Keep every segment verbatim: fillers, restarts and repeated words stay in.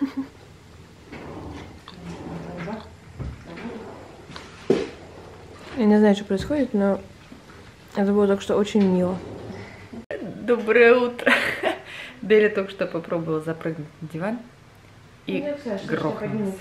Я не знаю, что происходит, но это было только что очень мило. Доброе утро. Деля только что попробовала запрыгнуть на диван и грохнулась.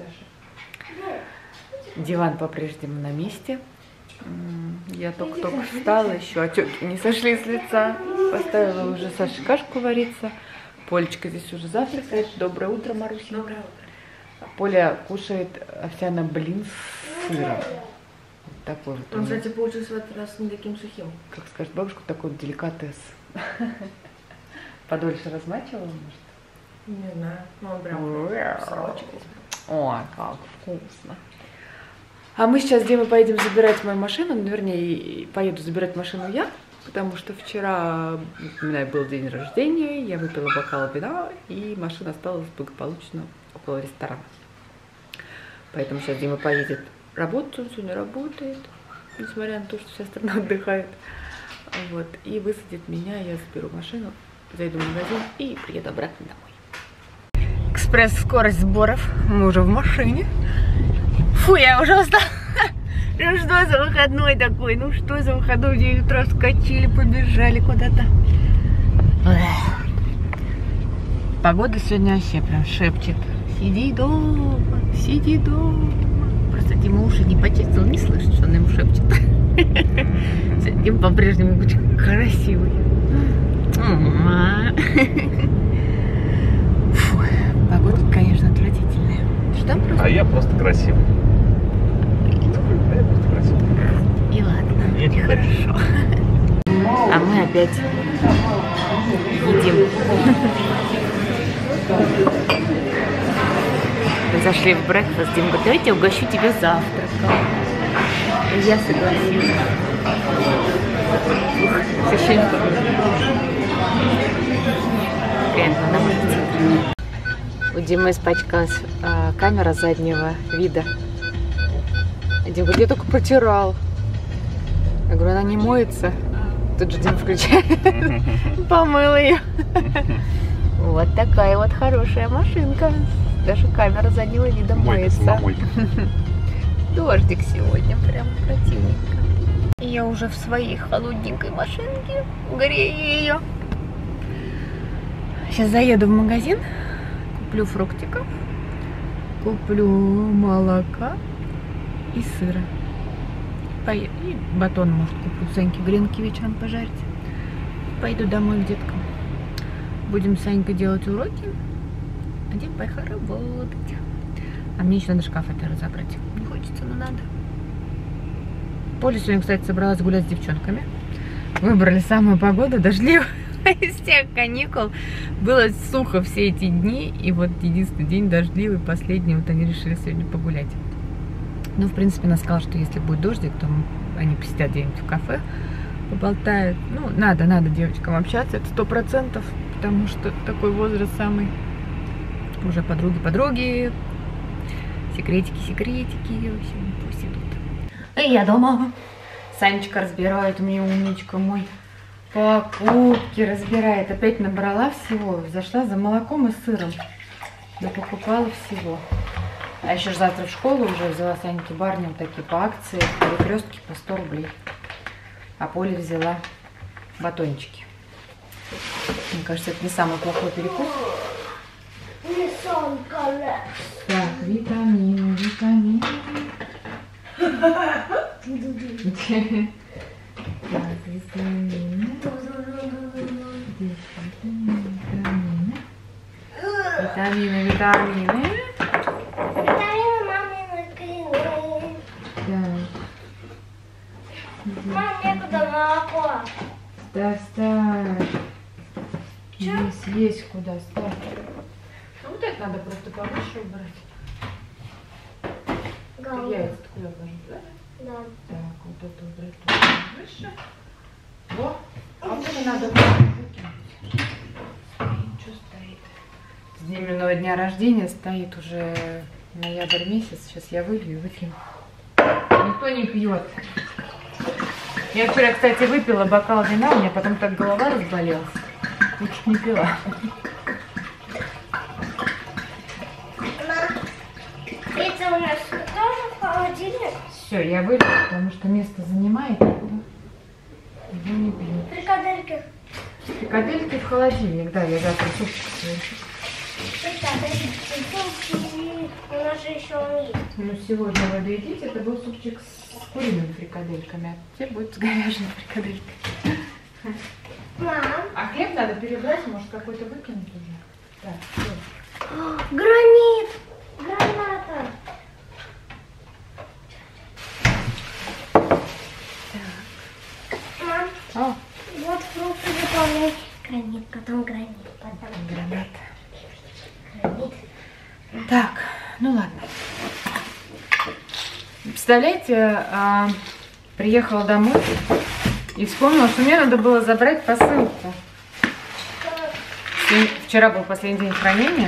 Диван по-прежнему на месте. Я только-только встала, еще отеки не сошли с лица. Поставила уже Саше кашку вариться. Полечка здесь уже завтракает. Доброе утро, Маруся. Доброе утро. Поля кушает овсяный блин с сыром. Вот такой вот. Он, кстати, получился в этот раз не таким сухим. Как скажет бабушка, такой вот деликатес. Подольше размачивала, может? Не знаю. Ну, он прям сырочек. Ой, как вкусно. А мы сейчас с Димой поедем забирать мою машину. Ну, вернее, поеду забирать машину я, потому что вчера у меня был день рождения, я выпила бокал вина, и машина осталась благополучно около ресторана. Поэтому сейчас Дима поедет работать, он сегодня работает, несмотря на то, что вся страна отдыхает. Вот, и высадит меня, я заберу машину, зайду в магазин и приеду обратно домой. Экспресс-скорость сборов, мы уже в машине. Фу, я уже устала. Ну что за выходной такой? Ну что за выходной? В девять утра вскочили, побежали куда-то. Погода сегодня вообще прям шепчет. Сиди дома, сиди дома. Просто Дима уши не почистил, не слышит, что он ему шепчет. Дима по-прежнему очень красивый. Фу, погода, конечно, отвратительная. Что просто? А я просто красивый. И ладно, и хорошо. А мы опять едим. Мы зашли в брекфаст, Дима говорит, давайте я угощу тебя завтраком. И я согласилась. Ух, ощущение. Прямо на улице. У Димы испачкалась а, камера заднего вида. Дима говорит, я только протирал. Я говорю, она не моется. Тут же Дима включает. Помыл ее. Вот такая вот хорошая машинка. Даже камера заднего вида моется. Дождик сегодня, прям противненько. И я уже в своей холодненькой машинке грею ее. Сейчас заеду в магазин, куплю фруктиков, куплю молока и сыра. И батон, может, куплю Саньке гренки вечером пожарить. Пойду домой к деткам. Будем с Санькой делать уроки, а Дим поехал работать. А мне еще надо шкаф опять разобрать. Не хочется, но надо. Поля сегодня, кстати, собралась гулять с девчонками. Выбрали самую погоду, дождливую. Из всех каникул было сухо все эти дни. И вот единственный день дождливый, последний. Вот они решили сегодня погулять. Ну, в принципе, она сказала, что если будет дождик, то они посидят где-нибудь в кафе, поболтают. Ну, надо, надо девочкам общаться, это сто процентов, потому что такой возраст самый. Уже подруги-подруги, секретики-секретики, в общем, пусть идут. И я дома. Санечка разбирает, мне умничка мой, покупки разбирает. Опять набрала всего, зашла за молоком и сыром, да покупала всего. А еще завтра в школу уже взяла Саньке барни вот такие по акции, перекрестки по сто рублей. А Поля взяла батончики. Мне кажется, это не самый плохой перекус. Так, витамины, витамины. Так, витамины. Витамины, витамины. Мам, некуда молоко. Ставь, ставь. Есть, есть куда ставь. Ну вот это надо просто повыше убрать. Яйца куда положить, да? Да. Так, вот это убрать выше. Во. А вот это надо выкинуть. Стоит, что стоит? С Диминого дня рождения стоит уже ноябрь месяц. Сейчас я вылью и выкину. Никто не пьет. Я вчера, кстати, выпила бокал вина, у меня потом так голова разболелась. Лучше не пила. Все, я вылезу, потому что место занимает. Его не бьют. Фрикадельки. Фрикадельки в холодильник, да, я завтра супчик сварю. Фрикадельки. У нас же еще он есть. Ну, сегодня вы доедите, это был супчик с куриными фрикадельками, а теперь будет с говяжьими фрикадельками. Мам. А хлеб надо перебрать, может какой-то выкинуть уже. Так, все. Гранит. Граната. Мам, О, вот фрукты заполняй. Гранит, потом гранит, потом гранат. гранит. Так, ну ладно. Представляете, а, приехала домой и вспомнила, что мне надо было забрать посылку. Сегодня- Вчера был последний день хранения.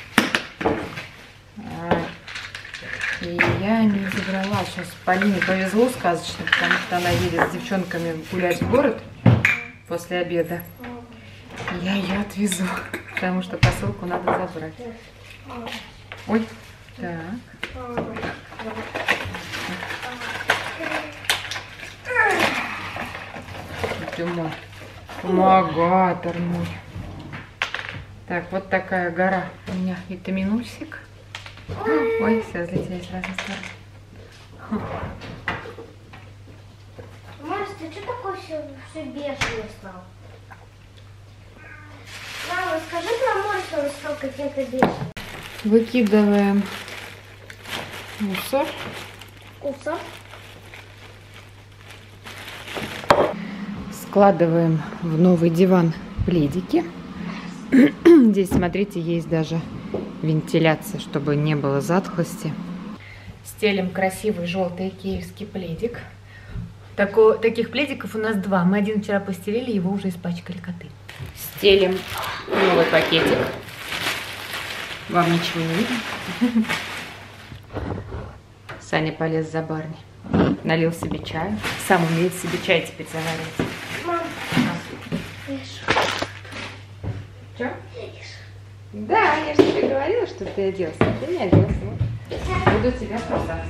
А, И я не забрала. Сейчас Полине повезло сказочно, потому что она едет с девчонками гулять в город после обеда. И я ее отвезу, потому что посылку надо забрать. Ой, так. Ты мой помогатор мой. Так, вот такая гора у меня витаминусик. Ой, все, взлетели с разных сторон. Марс, ты что такой все, все бешеный стал? Мама, скажи про Марса, он стал каким-то бешеным. Выкидываем мусор. Вкусно. Складываем в новый диван пледики. Здесь, смотрите, есть даже вентиляция, чтобы не было затхлости. Стелим красивый желтый киевский пледик. Тако, таких пледиков у нас два. Мы один вчера постелили, его уже испачкали коты. Стелим новый пакетик. Вам ничего не видно? Саня полез за барни. Налил себе чаю. Сам умеет себе чай теперь заваривать. Мам, ешь. Что? Да, я же тебе говорила, что ты оделся. Ты не оделся. Буду тебя спасать.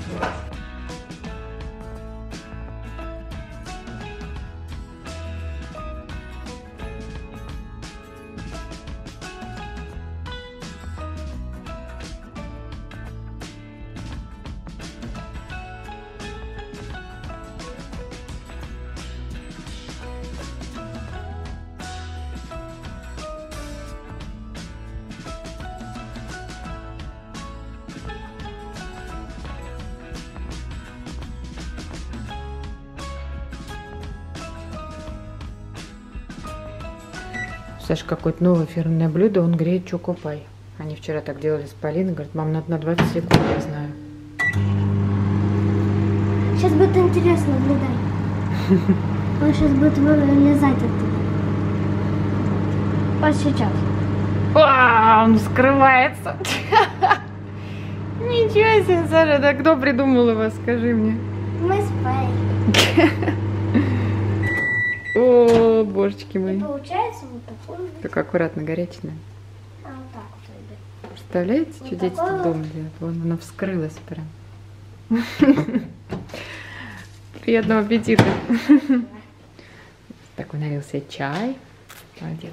Саша, какое-то новое фирменное блюдо, он греет чокопай. Они вчера так делали с Полиной, говорят, мам, надо на двадцать секунд, я знаю. Сейчас будет интересно, наблюдай. Он сейчас будет вылезать оттуда. Вот сейчас. А, он скрывается. Ничего себе, Саша, да кто придумал его, скажи мне. Мы спали. О, божечки мои. И получается вот такой. Так аккуратно, горячее. А вот так вот идет. Представляете, что Вот дети такой тут вот. дома делают? Вон, она вскрылась прям. Приятного аппетита. Такой налил себе чай. Молодец.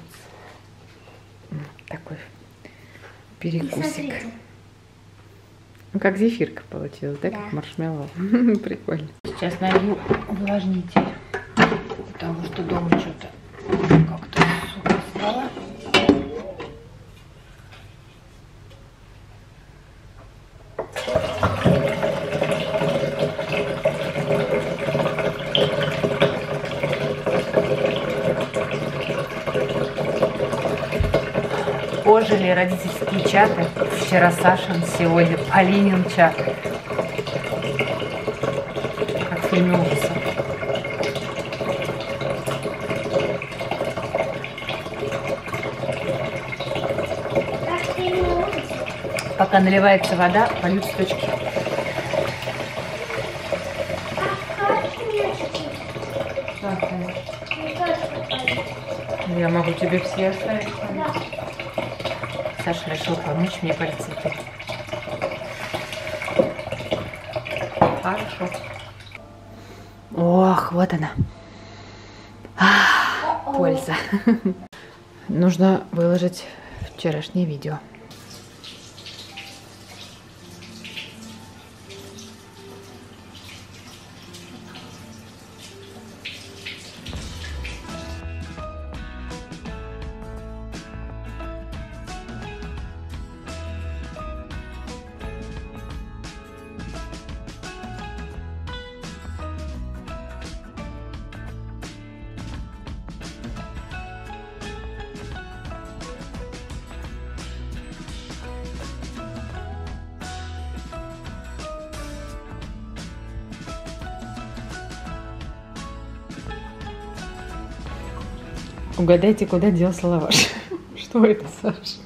Такой И перекусик. смотрите. Ну, как зефирка получилась, да? Да. Как маршмеллоу. Прикольно. Сейчас налью увлажнитель. Потому что дома что-то как-то сухо стало. Ожили родительские чаты. Вчера Сашин, сегодня Полинин чат. Как в фильме ужасов. Так ты не можешь. Пока наливается вода, полью цветочки. Я могу тебе все оставить. Саша решил помочь мне полить цветы. Хорошо. Ох, вот она. Ах, польза. Нужно выложить вчерашнее видео. Угадайте, куда делся лаваш. Что это, Саша?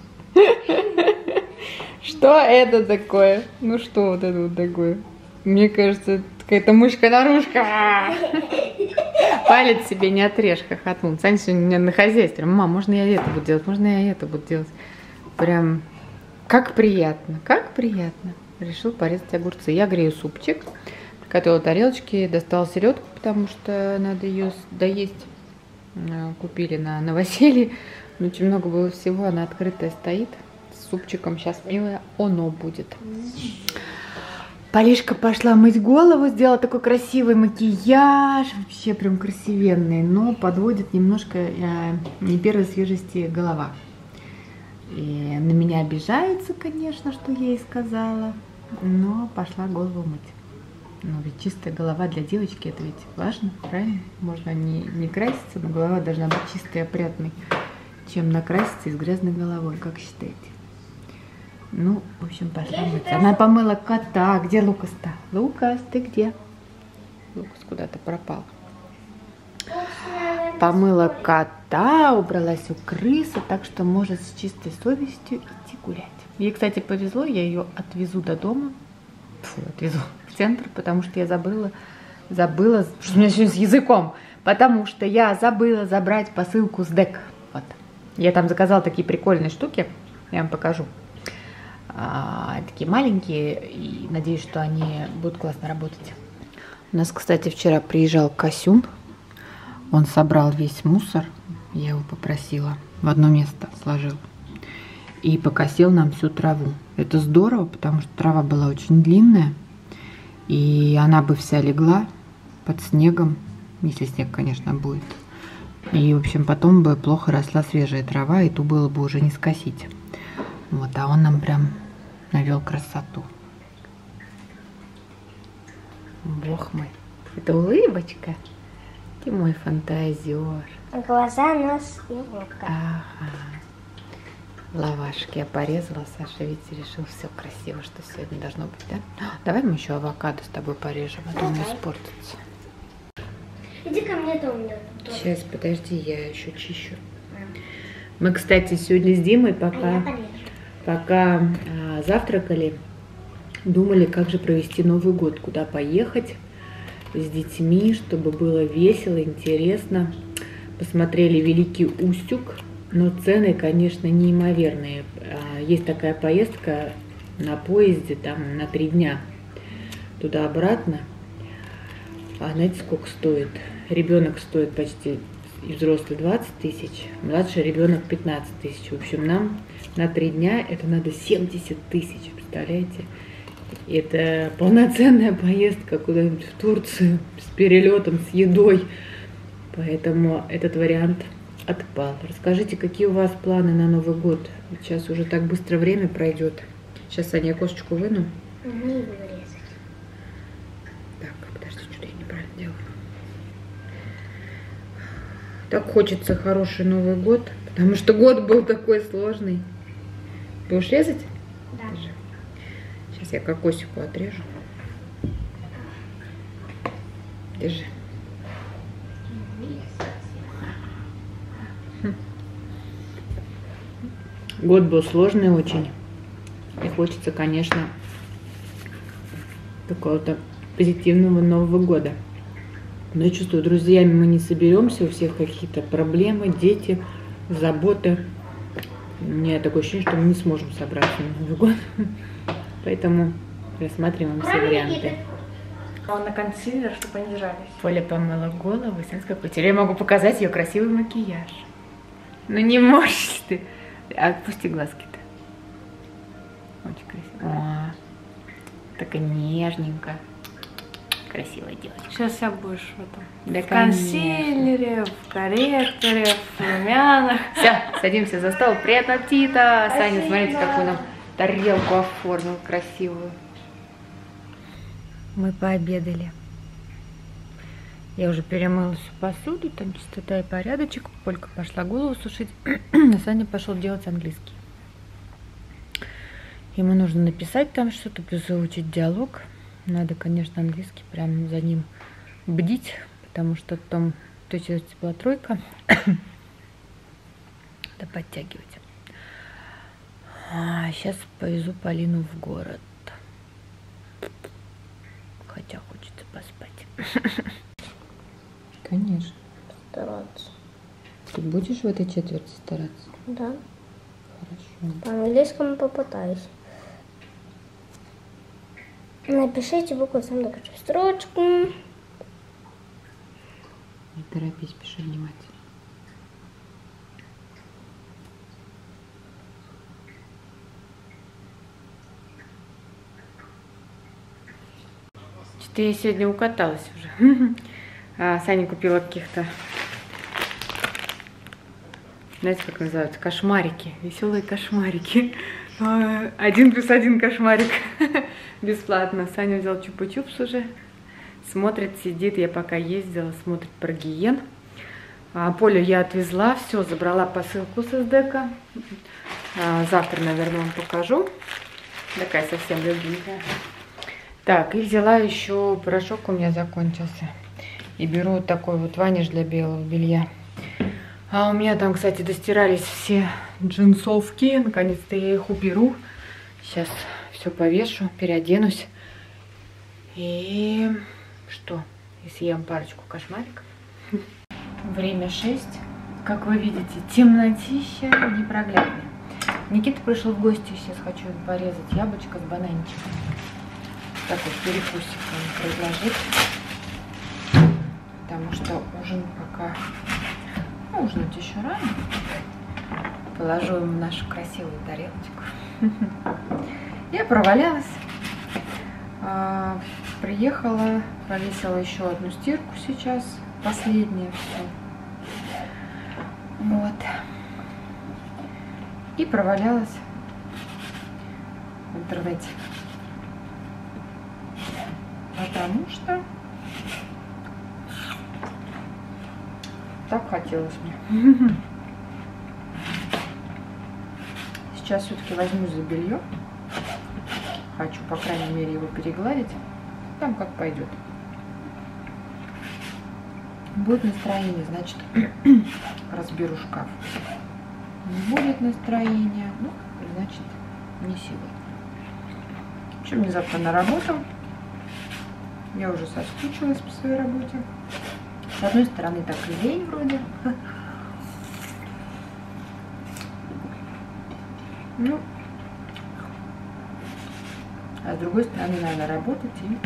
Что это такое? Ну что вот это вот такое? Мне кажется, это какая-то мышка-нарушка. Палец себе не отрежь, хохотнул. Саня сегодня у меня на хозяйстве. Мама, можно я это буду делать? Можно я это буду делать? Прям как приятно, как приятно. Решил порезать огурцы. Я грею супчик. Приготовила тарелочки, достала селедку, потому что надо ее доесть. Купили на новоселье. Очень много было всего. Она открытая стоит. С супчиком. Сейчас милая оно будет. Полишка пошла мыть голову. Сделала такой красивый макияж. Вообще прям красивенный. Но подводит немножко э, не первой свежести голова. И на меня обижается, конечно, что я ей сказала. Но пошла голову мыть. Ну, ведь чистая голова для девочки, это ведь важно, правильно? Можно не, не краситься, но голова должна быть чистой и опрятной, чем накраситься и с грязной головой, как считаете? Ну, в общем, пошла мыться. Она помыла кота. Где Лукас-то? Лукас, ты где? Лукас куда-то пропал. Помыла кота, убралась у крысы, так что может с чистой совестью идти гулять. Ей, кстати, повезло, я ее отвезу до дома. Фу, отвезу в центр, потому что я забыла, забыла, что у меня сегодня с языком, потому что я забыла забрать посылку с ДЭК. Вот. Я там заказала такие прикольные штуки, я вам покажу. А, такие маленькие, и надеюсь, что они будут классно работать. У нас, кстати, вчера приезжал Касюн, он собрал весь мусор, я его попросила, в одно место сложил. И покосил нам всю траву. Это здорово, потому что трава была очень длинная. И она бы вся легла под снегом. Если снег, конечно, будет. И, в общем, потом бы плохо росла свежая трава. И ту было бы уже не скосить. Вот, а он нам прям навел красоту. Бог мой. Это улыбочка. Ты мой фантазер. Глаза, нос и улыбка. Ага. Лавашки я порезала, Саша, видите, решил все красиво, что сегодня должно быть, да? Давай мы еще авокадо с тобой порежем, а то он испортится. Иди ко мне, то у меня. Сейчас, подожди, я еще чищу. Мы, кстати, сегодня с Димой, пока, пока а, завтракали, думали, как же провести Новый год, куда поехать с детьми, чтобы было весело, интересно. Посмотрели «Великий Устюг». Но цены, конечно, неимоверные. Есть такая поездка на поезде, там на три дня туда-обратно. А знаете, сколько стоит? Ребенок стоит почти, и взрослый двадцать тысяч, младший ребенок пятнадцать тысяч. В общем, нам на три дня это надо семьдесят тысяч, представляете? Это полноценная поездка куда-нибудь в Турцию с перелетом, с едой. Поэтому этот вариант отпал. Расскажите, какие у вас планы на Новый год? Сейчас уже так быстро время пройдет. Сейчас, Аня, я косточку выну. Не буду резать. Так, подожди, что-то я неправильно делаю. Так хочется хороший Новый год, потому что год был такой сложный. Будешь резать? Да. Держи. Сейчас я кокосику отрежу. Держи. Год был сложный очень. И хочется, конечно, какого-то позитивного Нового года. Но я чувствую, друзьями мы не соберемся, у всех какие-то проблемы, дети, заботы. У меня такое ощущение, что мы не сможем собраться на Новый год. Поэтому рассматриваем все варианты. Он на консилер, чтобы они жались. Поля помыла голову. Смотри, какой. Теперь я могу показать ее красивый макияж. Ну не можешь ты. Отпусти глазки-то. Очень красиво. О, так и нежненько. Красивая девочка. Сейчас вся будешь в этом. Да, в консилере, в корректоре, в румянах. Все, садимся за стол. Приятного аппетита. Саня, смотрите, какую нам тарелку оформил красивую. Мы пообедали. Я уже перемыла всю посуду, там чистота и порядочек. Полька пошла голову сушить, а Саня пошел делать английский. Ему нужно написать там что-то, плюс выучить диалог. Надо, конечно, английский прям за ним бдить, потому что в том той части была тройка. Надо подтягивать. А сейчас повезу Полину в город. Хотя хочется поспать. Конечно. Стараться. Ты будешь в этой четверти стараться? Да. Хорошо. По английскому попытаюсь. Напишите букву сам докажу строчку. Не торопись, пиши внимательно. Что-то я сегодня укаталась уже. А, Саня купила каких-то, знаете, как называются, кошмарики, веселые кошмарики. Один плюс один кошмарик бесплатно. Саня взял чупа-чупс уже, смотрит, сидит. Я пока ездила, смотрит про гиен. А, Полю я отвезла, все, забрала посылку с эсдека. А, завтра, наверное, вам покажу. Такая совсем легенькая. Так, и взяла еще порошок, у меня закончился. И беру вот такой вот ваниш для белого белья. А у меня там, кстати, достирались все джинсовки. Наконец-то я их уберу. Сейчас все повешу, переоденусь. И что? И съем парочку кошмариков. Время шесть. Как вы видите, темнотища непроглядная. Никита пришел в гости. Сейчас хочу ему порезать яблочко с бананчиком. Такой перекусик ему предложить. Потому что ужин пока... Ну, ужинать еще рано. Положу ему нашу красивую тарелочку. Я провалялась. А, приехала, повесила еще одну стирку сейчас. Последняя все. Вот. И провалялась в интернете. Потому что так хотелось мне. Сейчас все-таки возьму за белье. Хочу, по крайней мере, его перегладить. Там как пойдет. Будет настроение, значит, разберу шкаф. Не будет настроения, ну, значит, не сегодня. В общем, мне завтра на работу. Я уже соскучилась по своей работе. С одной стороны, так и лень вроде. Ну, а с другой стороны, надо работать и...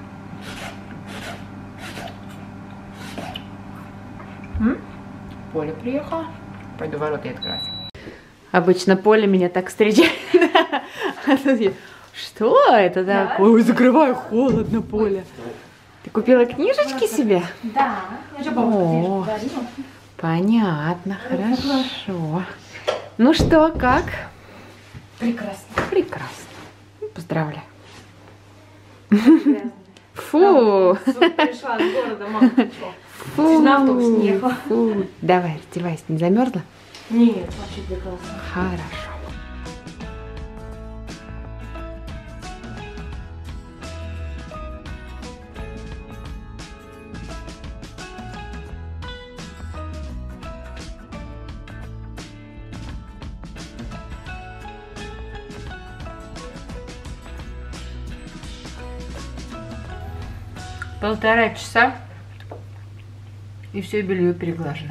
М? Поля приехала. Пойду ворота открывать. Обычно Поля меня так встречает. Что это такое? Ой, закрывай, холодно, Поля. Ты купила книжечки себе? Да. О, понятно, хорошо. Ну что, как? Прекрасно. Прекрасно. Поздравляю. Грязно. Фу. Пришла с города, мама, ты что? Фу. На автобус не ехала. Фу. Давай, раздевайся, не замерзла? Нет, вообще прекрасно. Хорошо. Полтора часа, и все белье переглажено.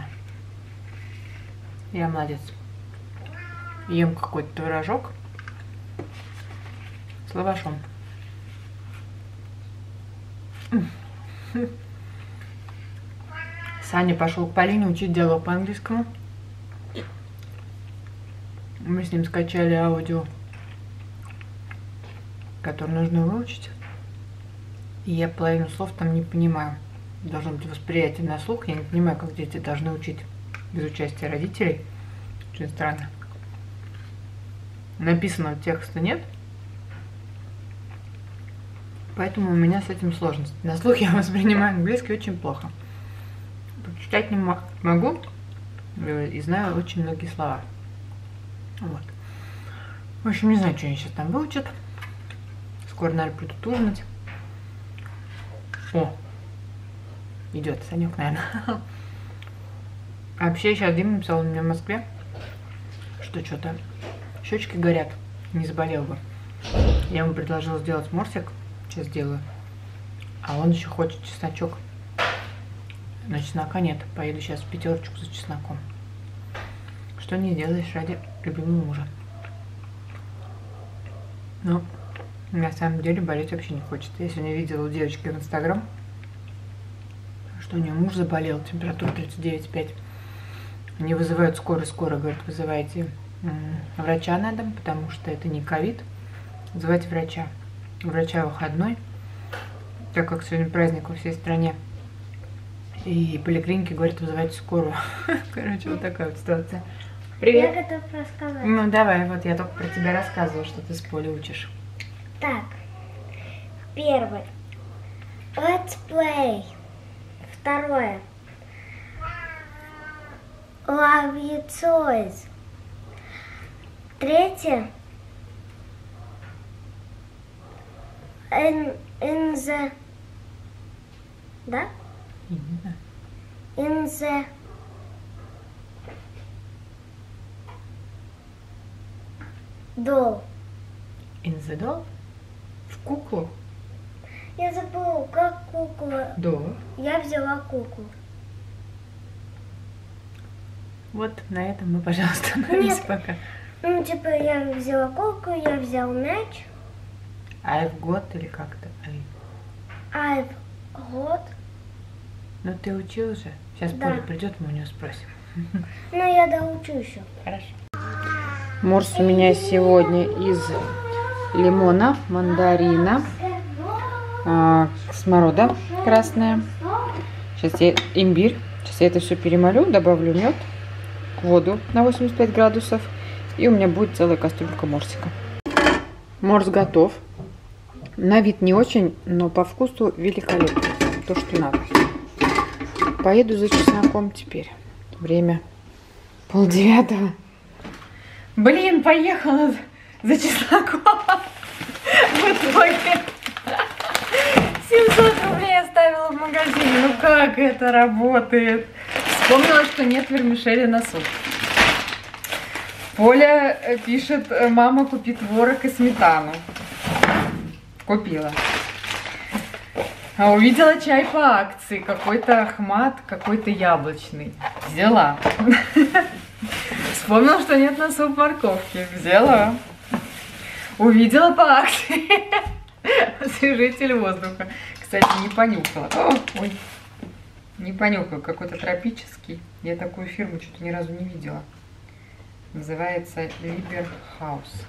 Я молодец. Ем какой-то творожок с лавашом. Саня пошел к Полине учить диалог по-английскому. Мы с ним скачали аудио, которое нужно выучить. И я половину слов там не понимаю. Должно быть восприятие на слух. Я не понимаю, как дети должны учить без участия родителей. Очень странно. Написанного текста нет. Поэтому у меня с этим сложность. На слух я воспринимаю английский очень плохо. Прочитать не могу. И знаю очень многие слова. Вот. В общем, не знаю, что они сейчас там выучат. Скоро, наверное, придут ужинать. О! Идет Санек, наверное. А вообще, сейчас Дима написал у меня в Москве, что что-то щечки горят. Не заболел бы. Я ему предложила сделать морсик. Сейчас сделаю. А он еще хочет чесночок. Но чеснока нет. Поеду сейчас в пятерочку за чесноком. Что не делаешь ради любимого мужа. Но на самом деле болеть вообще не хочет. Я сегодня видела у девочки в Инстаграм, что у нее муж заболел, температура тридцать девять и пять. Они вызывают скоро-скоро, говорят, вызывайте врача на дом, потому что это не ковид. Вызывайте врача. У врача выходной, так как сегодня праздник во всей стране. И поликлиники говорят, вызывайте скорую. Короче, вот такая вот ситуация. Привет. Я готов рассказать. Ну давай, вот я только про тебя рассказывала, что ты с Полей учишь. Так, первый. Let's play. Второе. Love your toys. Третье. In, in the... Да? Именно. In the... Doll. In the doll? В куклу? Я забыла, как кукла. Да. Я взяла куклу. Вот на этом мы, пожалуйста, остановимся пока. Ну, типа, я взяла куклу, я взял мяч. I've got или как-то? I've got. Ну ты учил же. Сейчас Да. Поля придет, мы у нее спросим. Ну, я доучу еще. Хорошо. Морс у меня сегодня из лимона, мандарина, а, сморода красная. Сейчас я имбирь. Сейчас я это все перемолю, добавлю мед, воду на восемьдесят пять градусов. И у меня будет целая кастрюлька морсика. Морс готов. На вид не очень, но по вкусу великолепно. То, что надо. Поеду за чесноком теперь. Время полдевятого. Блин, поехала за чесноком. В итоге семьсот рублей оставила в магазине. Ну как это работает? Вспомнила, что нет вермишели на суп. Поля пишет, мама, купи творог и сметану. Купила. А увидела чай по акции. Какой-то Ахмат, какой-то яблочный. Взяла. Вспомнила, что нет на суп морковки. Взяла. Увидела по акции освежитель воздуха. Кстати, не понюхала. О, ой. Не понюхала. Какой-то тропический. Я такую фирму что-то ни разу не видела. Называется Liber House.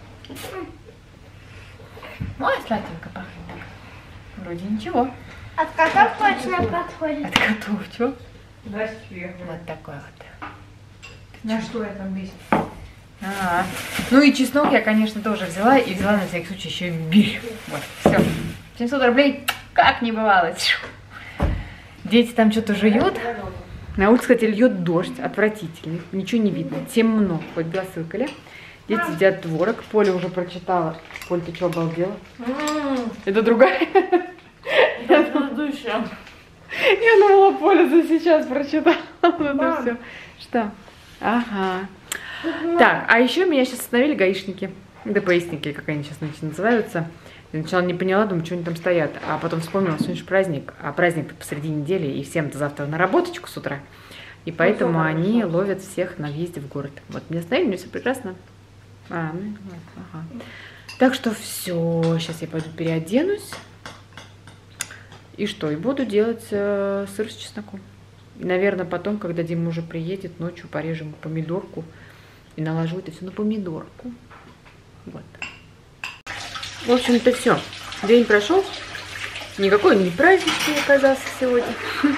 Ой, сладенько пахнет. Вроде ничего. От котов точно подходит. От котов, что? Да, сверху. Вот такой вот. На что я там весь? А -а -а. Ну и чеснок я, конечно, тоже взяла. И взяла на всякий случай еще имбирь. Вот, все. семьсот рублей, как не бывало. Дети там что-то жуют. На улице, кстати, льет дождь. Отвратительный. Ничего не видно. Темно. Хоть глаз выколи. Дети едят творог. Поля уже прочитала. Поль, ты что, обалдела? Это другая? Это предыдущая. Я думала, Поля за сейчас прочитала. Это все. Что? Ага. Так, а еще меня сейчас остановили гаишники. ДПСники, как они сейчас называются. Я сначала не поняла, думаю, что они там стоят. А потом вспомнила, сегодня же праздник. А праздник посреди недели. И всем-то завтра на работочку с утра. И поэтому они ловят всех на въезде в город. Вот, меня остановили, мне все прекрасно. А, ну, ага. Так что все. Сейчас я пойду переоденусь. И что? И буду делать э, сыр с чесноком. И, наверное, потом, когда Дима уже приедет, ночью порежем помидорку и наложу это все на помидорку. Вот. В общем-то, все. День прошел. Никакой не праздничный оказался сегодня.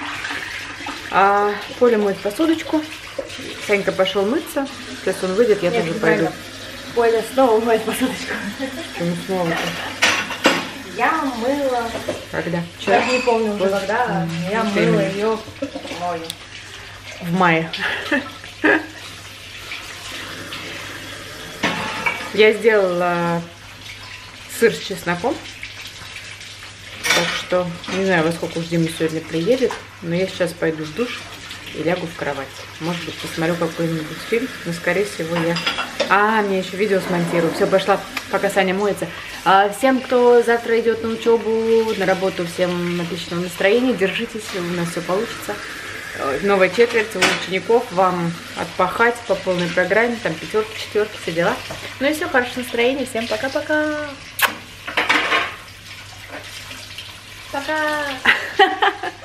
А Коля моет посудочку. Санька пошел мыться. Сейчас он выйдет, я тоже пойду. Коля снова моет посудочку. Почему снова-то? Я мыла. Когда? Я не помню уже когда. Я мыла ее мою. В мае. Я сделала сыр с чесноком. Так что не знаю, во сколько уж Дима сегодня приедет. Но я сейчас пойду в душ и лягу в кровать. Может быть, посмотрю какой-нибудь фильм. Но, скорее всего, я... А, мне еще видео смонтирую. Все, пошла, пока Саня моется. А всем, кто завтра идет на учебу, на работу, всем отличного настроения. Держитесь, у нас все получится. Новая четверть у учеников. Вам отпахать по полной программе. Там пятерки, четверки, все дела. Ну и все, хорошего настроения. Всем пока-пока. Пока.